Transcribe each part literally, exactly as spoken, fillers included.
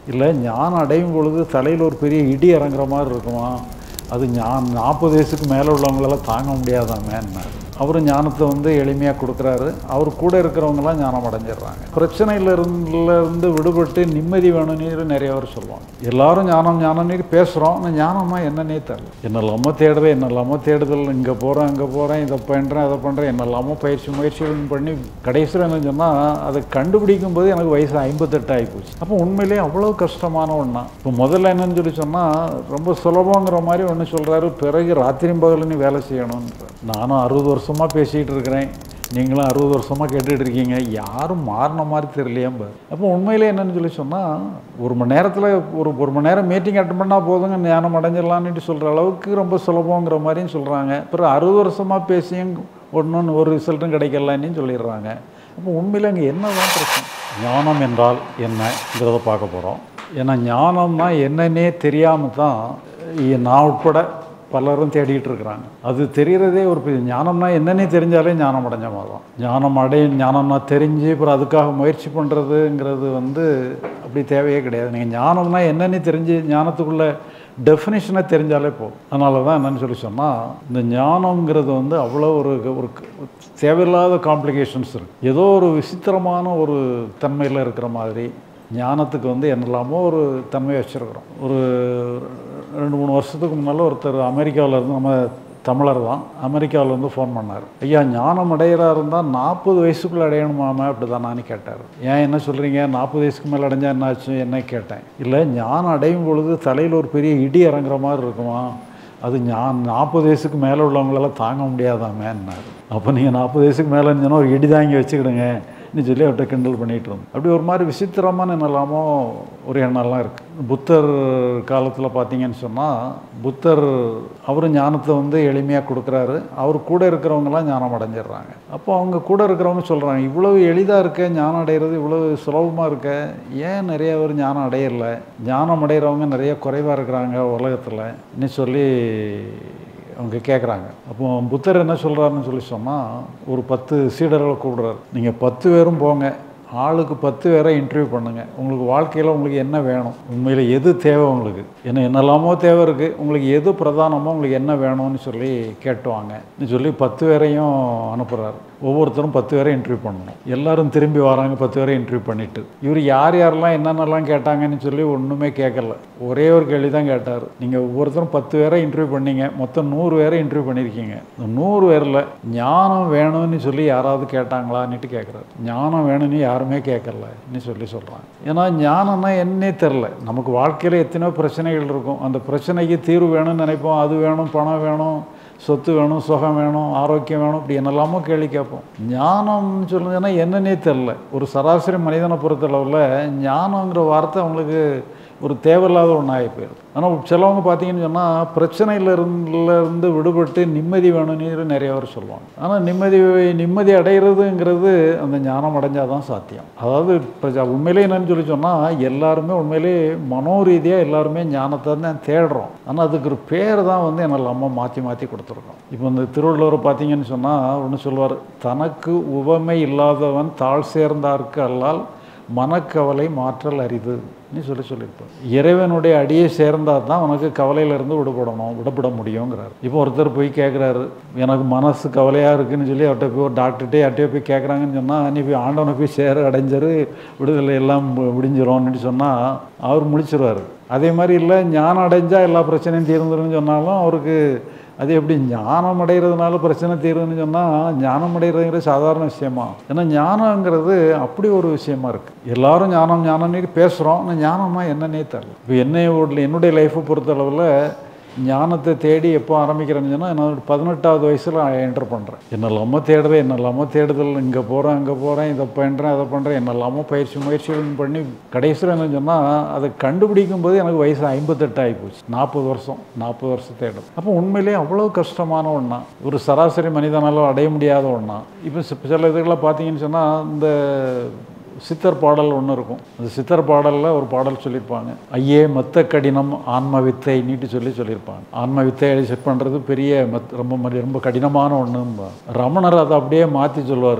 இல்லை ஞானம் அடையும் பொழுது தலையில் ஒரு பெரிய இடி இறங்குற மாதிரி இருக்குமா, அது ஞான் நாற்பது வயசுக்கு மேலே உள்ளவங்களெல்லாம் தாங்க முடியாதாமேன்னாரு. அவர் ஞானத்தை வந்து எளிமையாக கொடுக்குறாரு. அவர் கூட இருக்கிறவங்களாம் ஞானம் அடைஞ்சிடுறாங்க. பிரச்சனையில் இருந்து விடுபட்டு நிம்மதி வேணும்னு நிறைய பேர் சொல்லுவாங்க. எல்லாரும் ஞானம் ஞானம் நீர் பேசுகிறோம், ஆனால் ஞானம்னா என்னன்னே தெரியல. என்னெல்லாமோ தேடுறேன், என்னெல்லாமோ தேடுதல், இங்கே போகிறேன் அங்கே போகிறேன், இதை பண்ணுறேன் அதை பண்ணுறேன், என்னெல்லாமோ பயிற்சி முயற்சிகள் பண்ணி கடைசியில் என்ன சொன்னால் அதை கண்டுபிடிக்கும் போது எனக்கு வயசு ஐம்பத்தெட்டு ஆகிப்போச்சு. அப்போ உண்மையிலேயே அவ்வளோ கஷ்டமான ஒன்றா. இப்போ முதல்ல என்னன்னு சொல்லி சொன்னால் ரொம்ப சுலபங்கிற மாதிரி ஒன்று சொல்கிறாரு. பிறகு ராத்திரி பகல் நீ வேலை செய்யணுன்ற. நானும் அறுபது வருஷமாக பேசிக்கிட்டு இருக்கிறேன், நீங்களும் அறுபது வருஷமாக கேட்டுகிட்டு இருக்கீங்க, யாரும் மாறின மாதிரி தெரியலையாம்ப. அப்போ உண்மையிலே என்னன்னு சொல்லி சொன்னால் ஒரு மணி நேரத்தில் ஒரு ஒரு மணி நேரம் மீட்டிங் அட்டன் பண்ணால் போதுங்க ஞானம் அடைஞ்சிடலான்ட்டு சொல்கிற அளவுக்கு ரொம்ப சுலபங்கிற மாதிரியும் சொல்கிறாங்க. அப்புறம் அறுபது வருஷமாக பேசியும் ஒன்று ஒரு ரிசல்ட்டும் கிடைக்கலான்னு சொல்லிடுறாங்க. அப்போ உண்மையில் அங்கே என்ன தான் பிரச்சனை? ஞானம் என்றால் என்னங்கிறத பார்க்க போகிறோம். ஏன்னா ஞானம்னா என்னன்னே தெரியாமல் தான் நான் உட்பட பலரும் தேடிட்டு இருக்கிறாங்க. அது தெரிகிறதே ஒரு பெரிய ஞானம்னா என்னன்னே தெரிஞ்சாலே ஞானம் அடைஞ்ச மாதிரி தான். ஞானம் அடைய ஞானம்னா தெரிஞ்சு அப்புறம் அதுக்காக முயற்சி பண்ணுறதுங்கிறது வந்து அப்படி தேவையே கிடையாது. நீங்கள் ஞானம்னா என்னன்னே தெரிஞ்சு ஞானத்துக்குள்ள டெஃபினிஷனை தெரிஞ்சாலே போதும். அதனால தான் என்னன்னு சொல்லி சொன்னால் இந்த ஞானம்ங்கிறது வந்து அவ்வளோ ஒரு ஒரு தேவையில்லாத காம்ப்ளிகேஷன்ஸ் இருக்குது. ஏதோ ஒரு விசித்திரமான ஒரு தன்மையில் இருக்கிற மாதிரி ஞானத்துக்கு வந்து என்னெல்லாமோ ஒரு தன்மையை வச்சுருக்குறோம். ஒரு ரெண்டு மூணு வருஷத்துக்கு முன்னால் ஒருத்தர் அமெரிக்காவிலேருந்து, நம்ம தமிழர் தான், அமெரிக்காவிலேருந்து ஃபோன் பண்ணார். ஐயா ஞானம் அடையிறா இருந்தால் நாற்பது வயசுக்குள்ளே அடையணுமாமே அப்படி தான் நான் கேட்டார். ஏன் என்ன சொல்கிறீங்க, நாற்பது வயசுக்கு மேலே அடைஞ்சால் என்ன ஆச்சு என்ன கேட்டேன். இல்லை ஞானம் அடையும் பொழுது தலையில் ஒரு பெரிய இடி இறங்குற மாதிரி இருக்குமா, அது ஞான் நாற்பது வயசுக்கு மேலே உள்ளவங்களெல்லாம் தாங்க முடியாதாமேன்னாரு. அப்போ நீங்கள் நாற்பது வயசுக்கு மேலே இருந்தீங்கன்னா ஒரு இடி தாங்கி வச்சுக்கிடுங்க இன்னும் சொல்லி அவர்கிட்ட கிண்டல் பண்ணிகிட்டு இருந்தோம். அப்படி ஒரு மாதிரி விசித்திரமான என்னெல்லாமோ ஒரு எண்ணம்லாம் இருக்குது. புத்தர் காலத்தில் பார்த்தீங்கன்னு சொன்னால் புத்தர் அவர் ஞானத்தை வந்து எளிமையாக கொடுக்குறாரு. அவர் கூட இருக்கிறவங்களாம் ஞானம் அடைஞ்சிடுறாங்க. அப்போ அவங்க கூட இருக்கிறவங்க சொல்கிறாங்க, இவ்வளவு எளிதாக இருக்க ஞானம் அடைகிறது, இவ்வளவு சுலபமாக இருக்க, ஏன் நிறைய பேர் ஞானம் அடையிறல, ஞானம் அடைகிறவங்க நிறைய குறைவாக இருக்கிறாங்க உலகத்தில் இன்னும் சொல்லி அவங்க கேட்குறாங்க. அப்போ புத்தர் என்ன சொல்கிறாருன்னு சொல்லி சொன்னால் ஒரு பத்து சீடர்களை கூப்பிடுறாரு. நீங்கள் பத்து பேரும் போங்க, ஆளுக்கு பத்து பேரை இன்டர்வியூ பண்ணுங்கள். உங்களுக்கு வாழ்க்கையில் உங்களுக்கு என்ன வேணும், உண்மையில் எது தேவை, உங்களுக்கு என்ன என்னெல்லாமோ தேவை இருக்குது, உங்களுக்கு எது பிரதானமோ உங்களுக்கு என்ன வேணும்னு சொல்லி கேட்டுவாங்கன்னு சொல்லி பத்து பேரையும் அனுப்புகிறாரு. ஒவ்வொருத்தரும் பத்து பேரை இன்டர்வியூ பண்ணணும். எல்லோரும் திரும்பி வராங்க பத்து பேரை இன்டர்வியூ பண்ணிவிட்டு. இவர் யார் யாரெல்லாம் என்னென்னலாம் கேட்டாங்கன்னு சொல்லி ஒன்றுமே கேட்கல, ஒரே ஒரு கேள்வி தான் கேட்டார். நீங்கள் ஒவ்வொருத்தரும் பத்து பேரை இன்டர்வியூ பண்ணீங்க, மொத்தம் நூறு பேரை இன்டர்வியூ பண்ணியிருக்கீங்க. இந்த நூறு பேரில் ஞானம் வேணும்னு சொல்லி யாராவது கேட்டாங்களான்னுட்டு கேட்குறாரு. ஞானம் வேணும்னு யாருமே கேட்கலன்னு சொல்லி சொல்கிறாங்க. ஏன்னா ஞானம்னா என்னன்னே தெரில. நமக்கு வாழ்க்கையில் எத்தனையோ பிரச்சனைகள் இருக்கும், அந்த பிரச்சனைக்கு தீர்வு வேணும்னு நினைப்போம். அது வேணும், பணம் வேணும், சொத்து வேணும், சுகம் வேணும், ஆரோக்கியம் வேணும், இப்படி என்னெல்லாமோ கேள்வி கேட்போம். ஞானம்னு சொல்லுங்கன்னா என்னன்னே தெரில. ஒரு சராசரி மனிதனை பொறுத்தளவில் ஞானங்கிற வார்த்தை அவங்களுக்கு ஒரு தேவையில்லாத ஒன்றாகி போயிடுது. ஆனால் சிலவங்க பார்த்தீங்கன்னு சொன்னால் பிரச்சனையில் இருந்து விடுபட்டு நிம்மதி வேணும்னு நிறைய பேர் சொல்லுவாங்க. ஆனால் நிம்மதி நிம்மதி அடைகிறதுங்கிறது அந்த ஞானம் அடைஞ்சால் தான் சாத்தியம். அதாவது உண்மையிலே என்னன்னு சொல்லி சொன்னால் எல்லாருமே உண்மையிலே மனோரீதியாக எல்லாருமே ஞானத்தை தான் தேடுறோம். ஆனால் அதுக்கு ஒரு பேர் தான் வந்து என்னெல்லாமோ மாற்றி மாற்றி கொடுத்துருக்கோம். இப்போ இந்த திருவள்ளுவர் பார்த்தீங்கன்னு சொன்னால் ஒன்று சொல்லுவார், தனக்கு உவமை இல்லாதவன் தாழ் சேர்ந்தார்க்கு அல்லால் மனக்கவலை மாற்றல் அரிதுன்னு சொல்லி சொல்லியிருப்பார். இறைவனுடைய அடியை சேர்ந்தால் தான் உனக்கு கவலையிலேருந்து விடுபடணும், விடுபட முடியுங்கிறார். இப்போ ஒருத்தர் போய் கேட்குறாரு, எனக்கு மனசு கவலையாக இருக்குதுன்னு சொல்லி அவர்கிட்ட போய் ஒரு டாக்டர்கிட்டே யார்கிட்டயோ போய் கேட்குறாங்கன்னு சொன்னால், நீ போய் ஆண்டவனை போய் சேர அடைஞ்சிரு, விடுதலை எல்லாம் முடிஞ்சிடும்னு சொன்னால் அவர் முடிச்சிருவார். அதே மாதிரி இல்லை, ஞானம் அடைஞ்சால் எல்லா பிரச்சனையும் தீர்ந்துருன்னு சொன்னாலும் அவருக்கு அது எப்படி ஞானம் அடைகிறதுனால பிரச்சனை தீருன்னு சொன்னால் ஞானம் அடைகிறதுங்கிறது சாதாரண விஷயமா? ஏன்னா ஞானங்கிறது அப்படி ஒரு விஷயமா இருக்குது. எல்லாரும் ஞானம் ஞானம்னு பேசுகிறோம், ஆனால் ஞானம்னா என்னன்னே தெரியல. இப்போ என்னைய என்னுடைய லைஃப்பை பொறுத்தளவில் ஞானத்தை தேடி எப்போ ஆரம்பிக்கிறேன்னு சொன்னால் நான் பதினெட்டாவது வயசில் என்டர் பண்ணுறேன். என்னெல்லாமோ தேடுறேன், என்னெல்லாமோ தேடுதல், இங்கே போகிறேன் அங்கே போகிறேன், இதை பண்ணுறேன் அதை பண்ணுறேன், என்னெல்லாமோ பயிற்சி முயற்சிகள் பண்ணி கடைசியில் என்ன சொன்னால் அதை கண்டுபிடிக்கும் போது எனக்கு வயசு ஐம்பத்தெட்டு ஆகி போச்சு. நாற்பது வருஷம் நாற்பது வருஷம் தேடும். அப்போ உண்மையிலேயே அவ்வளோ கஷ்டமான ஒன்றா, ஒரு சராசரி மனிதனாலும் அடைய முடியாத ஒன்றா. இப்போ சில இதுகளாக பார்த்தீங்கன்னு சொன்னால் இந்த சித்தர் பாடல் ஒன்று இருக்கும். அந்த சித்தர் பாடலில் ஒரு பாடல் சொல்லியிருப்பாங்க, ஐயே மத்த கடினம் ஆன்ம வித்தை நீட்டு சொல்லி சொல்லியிருப்பாங்க. ஆன்ம வித்தை செட் பண்ணுறது பெரிய மத் ரொம்ப ரொம்ப கடினமான ஒன்று. ரமணர் அதை அப்படியே மாற்றி சொல்லுவார்,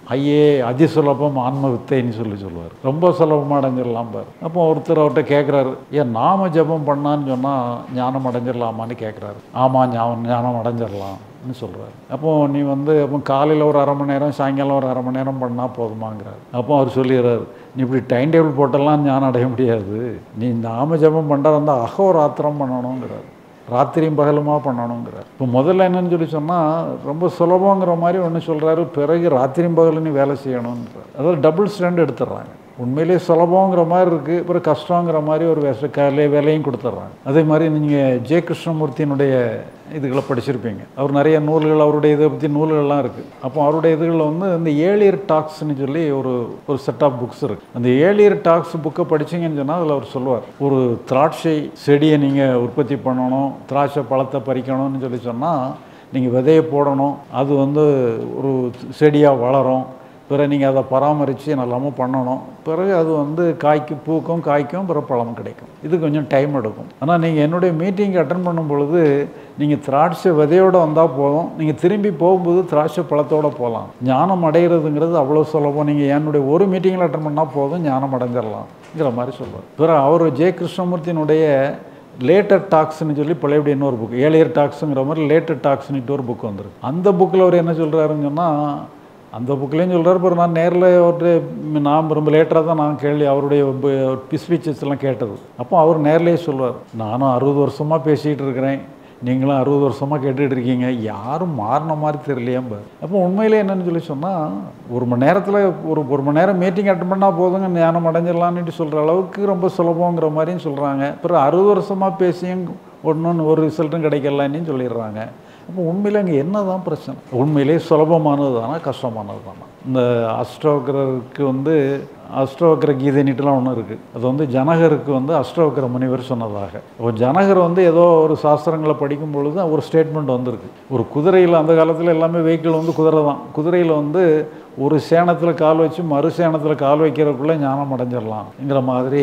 ஐயே அதிசுலபம் ஆன்ம வித்தைன்னு சொல்லி சொல்லுவார். ரொம்ப சுலபமாக அடைஞ்சிடலாம் பார். அப்போ ஒருத்தர் அவர்கிட்ட கேட்குறாரு, ஏன் நாம ஜபம் பண்ணான்னு சொன்னால் ஞானம் அடைஞ்சிடலாமான்னு கேட்குறாரு. ஆமாம், ஞானம் ஞானம் அடைஞ்சிடலாம்னு சொல்கிறார். அப்போது நீ வந்து அப்போ காலையில் ஒரு அரை மணி நேரம் சாயங்காலம் ஒரு அரை மணி நேரம் பண்ணால் போதுமாங்கிறார். அப்போ அவர் சொல்லிடுறாரு, நீ இப்படி டைம் டேபிள் போட்டெல்லாம் ஞானம் அடைய முடியாது, நீ நாம ஜபம் பண்ணுறதா இருந்தால் அகோராத்திரம் பண்ணணுங்கிறார், ராத்திரியும் பகலுமா பண்ணணுங்கிறார். இப்போ முதல்ல என்னன்னு சொல்லி சொன்னால் ரொம்ப சுலபங்கிற மாதிரி ஒன்று சொல்கிறாரு, பிறகு ராத்திரியும் பகலுன்னு வேலை செய்யணுன்றார். அதாவது டபுள் ஸ்டாண்ட் எடுத்துடுறாங்க. உண்மையிலே சுலபங்கிற மாதிரி இருக்குது, அப்புறம் கஷ்டங்கிற மாதிரி ஒரு வேச கலை வேலையும் கொடுத்துட்றாங்க. அதே மாதிரி நீங்கள் ஜே கிருஷ்ணமூர்த்தியினுடைய இதுகளை படிச்சிருப்பீங்க. அவர் நிறைய நூல்கள், அவருடைய இதை பற்றி நூல்கள்லாம் இருக்குது. அப்போ அவருடைய இதுகளில் வந்து இந்த ஏழியர் டாக்ஸ்ன்னு சொல்லி ஒரு ஒரு செட் ஆஃப் புக்ஸ் இருக்குது. அந்த ஏழியர் டாக்ஸ் புக்கை படிச்சிங்கன்னு சொன்னால் அதில் அவர் சொல்லுவார், ஒரு திராட்சை செடியை நீங்கள் உற்பத்தி பண்ணணும், திராட்சை பழத்தை பறிக்கணும்னு சொல்லி சொன்னால் நீங்கள் விதையை போடணும், அது வந்து ஒரு செடியாக வளரும், பிறகு நீங்கள் அதை பராமரித்து நல்லாமல் பண்ணணும், பிறகு அது வந்து காய்க்கு பூக்கும் காய்க்கும் பிறகு பழம் கிடைக்கும். இது கொஞ்சம் டைம் எடுக்கும். ஆனால் நீங்கள் என்னுடைய மீட்டிங் அட்டன் பண்ணும் பொழுது நீங்கள் திராட்சை விதையோடு வந்தால் போதும், நீங்கள் திரும்பி போகும்போது திராட்சை பழத்தோடு போகலாம். ஞானம் அடைகிறதுங்கிறது அவ்வளோ சுலபம். நீங்கள் என்னுடைய ஒரு மீட்டிங்கில் அட்டன் பண்ணால் போதும், ஞானம் அடைஞ்சிடலாம்ங்கிற மாதிரி சொல்லுவார். பிறகு அவர் ஜே கிருஷ்ணமூர்த்தியினுடைய லேட்டர் டாக்ஸ்ன்னு சொல்லி பழையபடி இன்னொரு புக், ஏழியர் டாக்ஸுங்கிற மாதிரி லேட்டர் டாக்ஸ்ன்னுட்டு ஒரு புக் வந்துருக்கு. அந்த புக்கில் அவர் என்ன சொல்கிறாருன்னு சொன்னால், அந்த புக்லேயும் சொல்கிறார், அப்புறம் நான் நேரில் அவர்கிட்ட நான் ரொம்ப லேட்டராக தான் நான் கேள்வி அவருடைய ஸ்பீச்சஸ் எல்லாம் கேட்டது. அப்போ அவர் நேர்லேயே சொல்லுவார், நானும் அறுபது வருஷமாக பேசிகிட்டு இருக்கிறேன், நீங்களும் அறுபது வருஷமாக கேட்டுகிட்டு இருக்கீங்க, யாரும் மாறின மாதிரி தெரியலையாம்பார். அப்போ உண்மையிலே என்னென்னு சொல்லி சொன்னால், ஒரு மணி நேரத்தில் ஒரு ஒரு மணி நேரம் மீட்டிங் அட்டன் பண்ணால் போதுங்க ஞானம் அடைஞ்சிடலான்னுட்டு சொல்கிற அளவுக்கு ரொம்ப சுலபங்கிற மாதிரியும் சொல்கிறாங்க. அப்புறம் அறுபது வருஷமாக பேசியும் ஒன்றும் ஒரு ரிசல்ட்டும் கிடைக்கலன்னு சொல்லிடுறாங்க. அப்போ உண்மையில் அங்கே என்ன தான் பிரச்சனை? உண்மையிலே சுலபமானது தானே கஷ்டமானது தானே? இந்த அஷ்டவக்கரருக்கு வந்து அஷ்டவக்கர கீதைன்னுட்டுலாம் ஒன்று இருக்குது. அது வந்து ஜனகருக்கு வந்து அஷ்டவக்கர முனிவர் சொன்னதாக. இப்போ ஜனகர் வந்து ஏதோ ஒரு சாஸ்திரங்களை படிக்கும் பொழுது ஒரு ஸ்டேட்மெண்ட் வந்திருக்கு, ஒரு குதிரையில், அந்த காலத்தில் எல்லாமே வெஹிக்கிள் வந்து குதிரை தான், குதிரையில் வந்து ஒரு சேணத்தில் கால் வச்சு மறு சேணத்தில் கால் வைக்கிறதுக்குள்ளே ஞானம் அடைஞ்சிடலாம்ங்கிற மாதிரி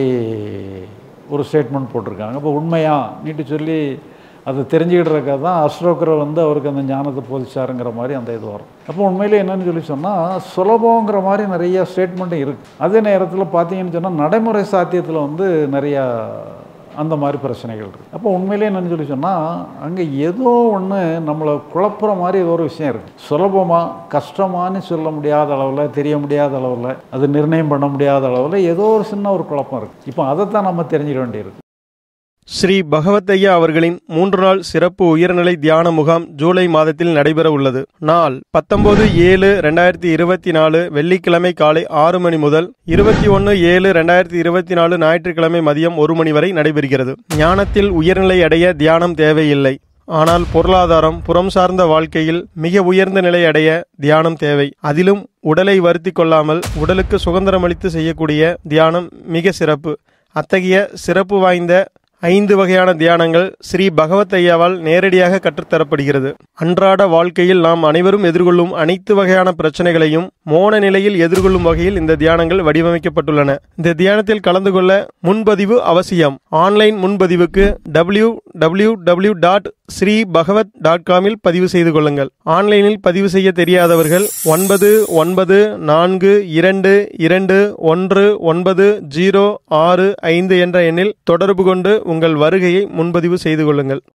ஒரு ஸ்டேட்மெண்ட் போட்டிருக்காங்க. இப்போ உண்மையா நீட்டு சொல்லி அதை தெரிஞ்சுக்கிட்டுறக்காக தான் அஷ்டவக்கரர் வந்து அவருக்கு அந்த ஞானத்தை போதிச்சாருங்கிற மாதிரி அந்த இது வரும். அப்போ உண்மையிலே என்னென்னு சொல்லி சொன்னால் சுலபங்கிற மாதிரி நிறையா ஸ்டேட்மெண்ட்டும் இருக்குது. அதே நேரத்தில் பார்த்தீங்கன்னு சொன்னால் நடைமுறை சாத்தியத்தில் வந்து நிறையா அந்த மாதிரி பிரச்சனைகள் இருக்குது. அப்போ உண்மையிலே என்னென்னு சொல்லி சொன்னால் அங்கே ஏதோ ஒன்று நம்மளை குழப்புற மாதிரி ஏதோ ஒரு விஷயம் இருக்குது. சுலபமாக கஷ்டமானு சொல்ல முடியாத அளவில், தெரிய முடியாத அளவில், அது நிர்ணயம் பண்ண முடியாத அளவில் ஏதோ ஒரு சின்ன ஒரு குழப்பம் இருக்குது. இப்போ அதைத்தான் நம்ம தெரிஞ்சுக்க வேண்டியிருக்கு. ஸ்ரீ பகவத்தையா அவர்களின் மூன்று நாள் சிறப்பு உயர்நிலை தியான முகாம் ஜூலை மாதத்தில் நடைபெற உள்ளது. நாள் பத்தொன்பது ஏழு ரெண்டாயிரத்தி இருபத்தி நாலு வெள்ளிக்கிழமை காலை ஆறு மணி முதல் இருபத்தி ஒன்று ஏழு ரெண்டாயிரத்தி இருபத்தி நாலு ஞாயிற்றுக்கிழமை மதியம் ஒரு மணி வரை நடைபெறுகிறது. ஞானத்தில் உயர்நிலை அடைய தியானம் தேவையில்லை, ஆனால் பொருளாதாரம், புறம் சார்ந்த வாழ்க்கையில் மிக உயர்ந்த நிலை அடைய தியானம் தேவை. அதிலும் உடலை வருத்தி கொள்ளாமல் உடலுக்கு சுதந்திரமளித்து செய்யக்கூடிய தியானம் மிக சிறப்பு. அத்தகைய சிறப்பு வாய்ந்த ஐந்து வகையான தியானங்கள் ஸ்ரீ பகவத்தையாவால் நேரடியாக கற்றுத்தரப்படுகிறது. அன்றாட வாழ்க்கையில் நாம் அனைவரும் எதிர்கொள்ளும் அனைத்து வகையான பிரச்சனைகளையும் மோன நிலையில் எதிர்கொள்ளும் வகையில் இந்த தியானங்கள் வடிவமைக்கப்பட்டுள்ளன. இந்த தியானத்தில் கலந்து கொள்ள முன்பதிவு அவசியம். ஆன்லைன் முன்பதிவுக்கு W W W dot Sri Bhagavat dot காமில் பதிவு செய்து கொள்ளுங்கள். ஆன்லைனில் பதிவு செய்ய தெரியாதவர்கள் ஒன்பது ஒன்பது நான்கு இரண்டு இரண்டு ஒன்று ஒன்பது ஜீரோ ஆறு ஐந்து என்ற எண்ணில் தொடர்பு கொண்டு உங்கள் வருகையை முன்பதிவு செய்து கொள்ளுங்கள்.